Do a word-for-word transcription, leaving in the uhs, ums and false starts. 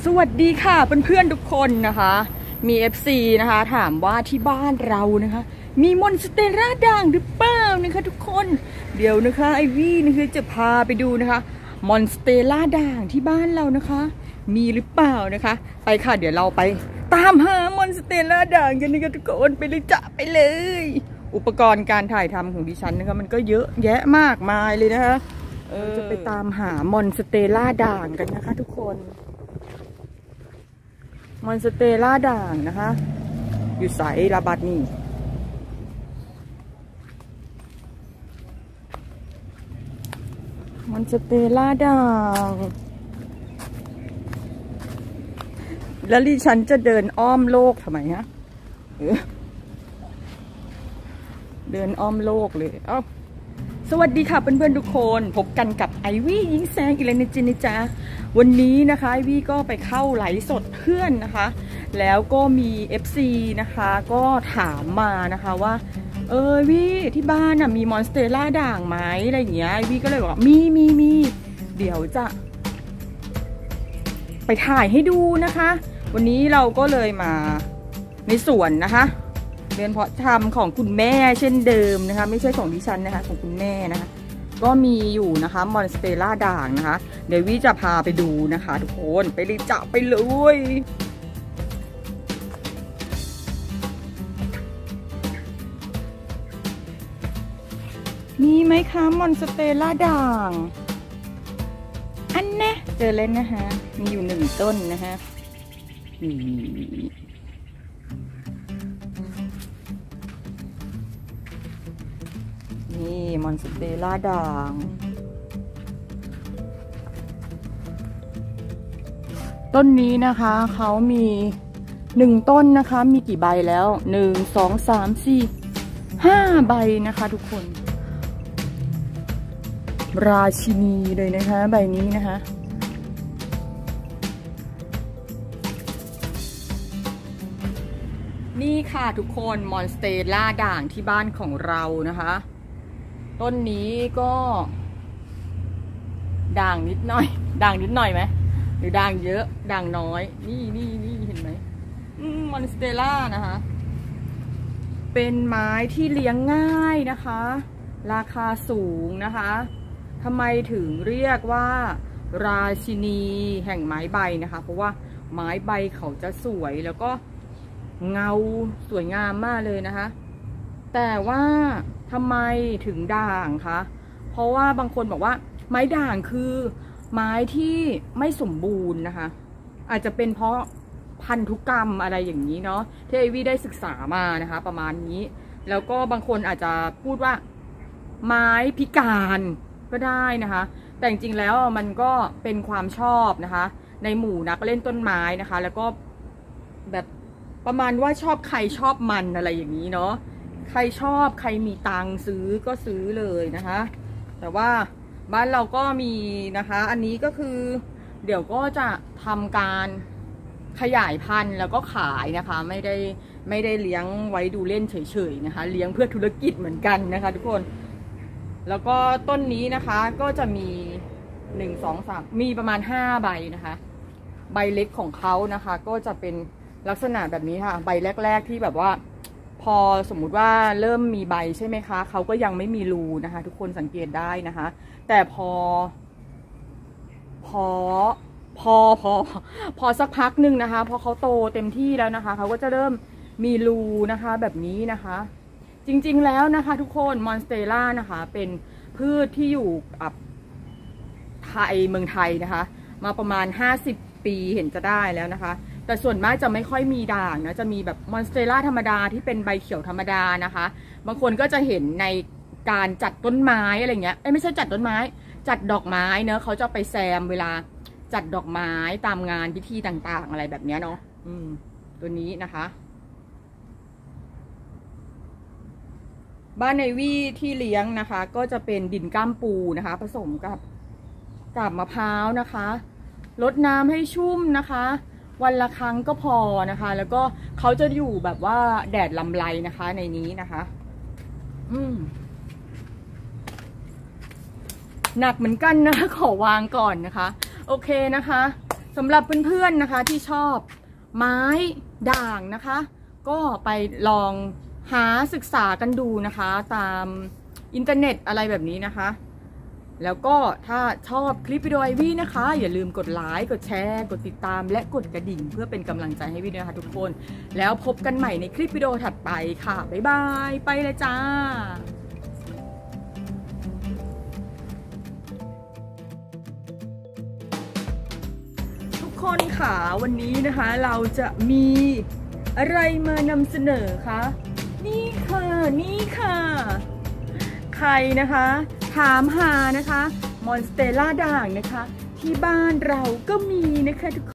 วัสดีค่ะเพื่อนๆทุกคนนะคะมี เอฟ ซี นะคะถามว่าที่บ้านเรานะคะมีมอนสเตล่าด่างหรือเปล่านะคะทุกคนเดี๋ยวนะคะไอวี่นะคะจะพาไปดูนะคะมอนสเตล่าด่างที่บ้านเรานะคะมีหรือเปล่านะคะไปค่ะเดี๋ยวเราไปตามหามอนสเตล่าด่างกันนะคะทุกคนไปเลยจ้ะไปเลยอุปกรณ์การถ่ายทำของดิฉันนะคะมันก็เยอะแยะมากมายเลยนะคะเออจะไปตามหามอนสเตล่าด่างกันนะคะทุกคนมอนสเตล่าด่างนะคะอยู่สายระบาดนี่มอนสเตล่าด่างแล้วดิฉันจะเดินอ้อมโลกทำไมฮะเดินอ้อมโลกเลยเอ้าสวัสดีค่ะเพื่อนๆทุกคนพบกันกับไอวี่ยิงแซงอีกแล้วนะจินะจ๊ะวันนี้นะคะไอวี่ก็ไปเข้าไลฟ์สดเพื่อนนะคะแล้วก็มี เอฟ ซี นะคะก็ถามมานะคะว่าเออวี่ที่บ้านน่ะมีมอนสเตล่าด่างไหมอะไรอย่างเงี้ยไอวี่ก็เลยบอกมีมีมีเดี๋ยวจะไปถ่ายให้ดูนะคะวันนี้เราก็เลยมาในสวนนะคะเรือนเพาะชำของคุณแม่เช่นเดิมนะคะไม่ใช่ของดิฉันนะคะของคุณแม่นะคะก็มีอยู่นะคะมอนสเตล่าด่างนะคะเดี๋ยววิจะพาไปดูนะคะทุกคนไปเลยจับไปเลยมีไหมคะมอนสเตล่าด่างอันนะเจอแล้วนะคะมีอยู่หนึ่งต้นนะคะนี่นี่มอนสเตล่าด่างต้นนี้นะคะเขามีหนึ่งต้นนะคะมีกี่ใบแล้วหนึ่งสองสามสี่ห้าใบนะคะทุกคนราชินีเลยนะคะใบนี้นะคะนี่ค่ะทุกคนมอนสเตล่าด่างที่บ้านของเรานะคะต้นนี้ก็ด่างนิดหน่อยด่างนิดหน่อยไหมหรือด่างเยอะด่างน้อยนี่นี่นี่เห็นไหมมอนสเตล่านะคะเป็นไม้ที่เลี้ยงง่ายนะคะราคาสูงนะคะทำไมถึงเรียกว่าราชินีแห่งไม้ใบนะคะเพราะว่าไม้ใบเขาจะสวยแล้วก็เงาสวยงามมากเลยนะคะแต่ว่าทำไมถึงด่างคะเพราะว่าบางคนบอกว่าไม้ด่างคือไม้ที่ไม่สมบูรณ์นะคะอาจจะเป็นเพราะพันธุกรรมอะไรอย่างนี้เนาะที่ไอวี่ได้ศึกษามานะคะประมาณนี้แล้วก็บางคนอาจจะพูดว่าไม้พิการก็ได้นะคะแต่จริงๆแล้วมันก็เป็นความชอบนะคะในหมู่นักเล่นต้นไม้นะคะแล้วก็แบบประมาณว่าชอบใครชอบมันอะไรอย่างนี้เนาะใครชอบใครมีตังค์ซื้อก็ซื้อเลยนะคะแต่ว่าบ้านเราก็มีนะคะอันนี้ก็คือเดี๋ยวก็จะทำการขยายพันธุ์แล้วก็ขายนะคะไม่ได้ไม่ได้เลี้ยงไว้ดูเล่นเฉยๆนะคะเลี้ยงเพื่อธุรกิจเหมือนกันนะคะทุกคนแล้วก็ต้นนี้นะคะก็จะมีหนึ่งสองสามมีประมาณห้าใบนะคะใบเล็กของเขานะคะก็จะเป็นลักษณะแบบนี้ค่ะใบแรกๆที่แบบว่าพอสมมุติว่าเริ่มมีใบใช่ไหมคะเขาก็ยังไม่มีรูนะคะทุกคนสังเกตได้นะคะแต่พอพอพอพอพอสักพักหนึ่งนะคะพอเขาโตเต็มที่แล้วนะคะเขาก็จะเริ่มมีรูนะคะแบบนี้นะคะจริงๆแล้วนะคะทุกคนมอนสเตล่านะคะเป็นพืชที่อยู่กับไทยเมืองไทยนะคะมาประมาณห้าสิบปีเห็นจะได้แล้วนะคะแต่ส่วนมากจะไม่ค่อยมีด่างนะจะมีแบบมอนสเตล่าธรรมดาที่เป็นใบเขียวธรรมดานะคะบางคนก็จะเห็นในการจัดต้นไม้อะไรเงี้ยไม่ใช่จัดต้นไม้จัดดอกไม้เนอะเขาจะไปแซมเวลาจัดดอกไม้ตามงานพิธีต่างๆอะไรแบบนี้เนาะอืมตัวนี้นะคะบ้านในวี่ที่เลี้ยงนะคะก็จะเป็นดินก้ามปูนะคะผสมกับกาบมะพร้าวนะคะรดน้ำให้ชุ่มนะคะวันละครั้งก็พอนะคะแล้วก็เขาจะอยู่แบบว่าแดดลำไรนะคะในนี้นะคะอืมหนักเหมือนกันนะขอวางก่อนนะคะโอเคนะคะสสำหรับเพื่อนๆนะคะที่ชอบไม้ด่างนะคะ ก็ไปลองหาศึกษากันดูนะคะตามอินเทอร์เน็ตอะไรแบบนี้นะคะ แล้วก็ถ้าชอบคลิปวิดีโอไอวี่นะคะอย่าลืมกดไลค์กดแชร์กดติดตามและกดกระดิ่งเพื่อเป็นกำลังใจให้วี่ด้วยนะคะทุกคนแล้วพบกันใหม่ในคลิปวิดีโอถัดไปค่ะบ๊ายบายไปเลยจ้าทุกคนค่ะวันนี้นะคะเราจะมีอะไรมานำเสนอคะนี่ค่ะนี่ค่ะใครนะคะถามหานะคะมอนสเตล่าด่างนะคะที่บ้านเราก็มีนะคะทุกคน